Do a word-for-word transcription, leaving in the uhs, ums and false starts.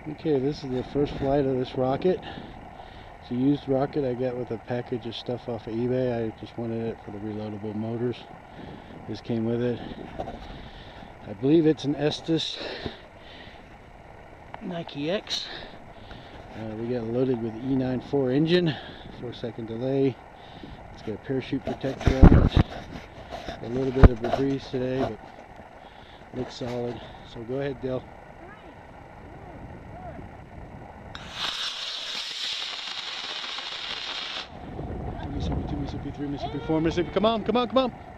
Okay, this is the first flight of this rocket. It's a used rocket I got with a package of stuff off of eBay. I just wanted it for the reloadable motors. This came with it. I believe it's an Estes Nike-X. Uh, we got it loaded with E ninety-four engine, four second delay. It's got a parachute protector on it. A little bit of a breeze today, but looks solid. So go ahead, Dale. Mississippi two, Mississippi three, Mississippi four, Mississippi. Come on, come on, come on.